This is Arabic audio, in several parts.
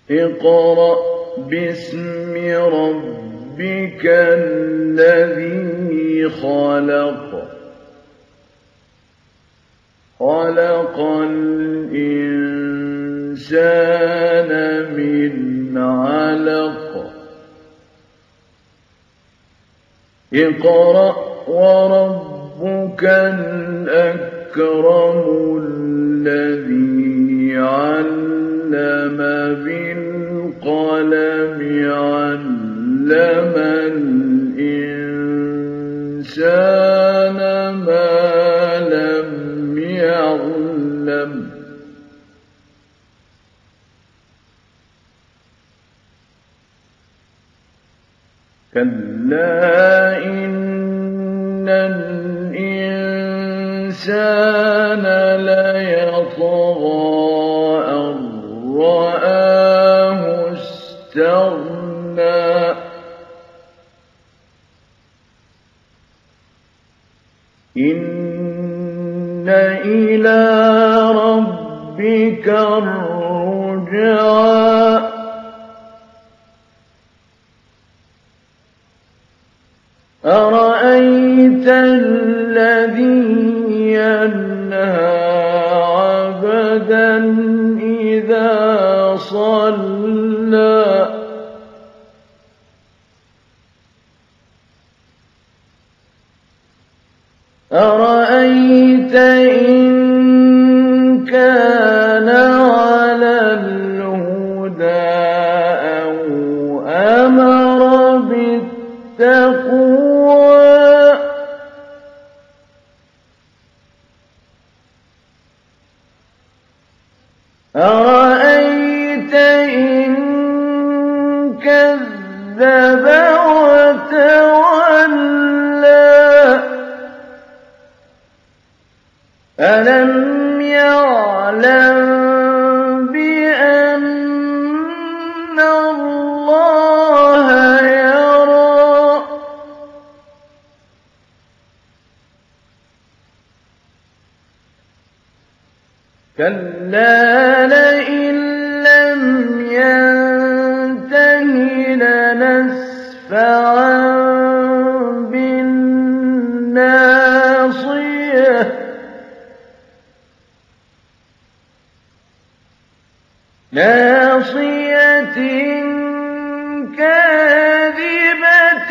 اقرأ باسم ربك الذي خلق خلق الإنسان من علق اقرأ وربك الأكرم الذي علم بالقلم علم الإنسان ما لم يعلم كلا إن الإنسان ليطغى أن رآه استغنى إن إلى ربك الرجعى أرأيت الذي ينهى عبدا إذا صلى أرأيت إن كان على الهدى أو أمر بالتقوى أرأيت إن كذب وتولى ألم يعلم بأن الله يرى كلا لئن لم ينته لنسفعا بالناصية ناصية كاذبة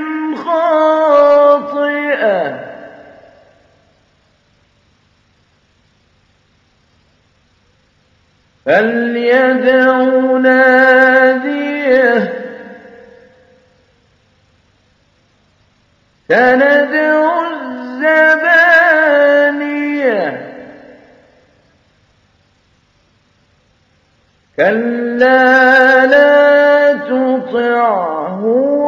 خاطئة فليدع ناديه سندع الزبانية كلا لا تطعه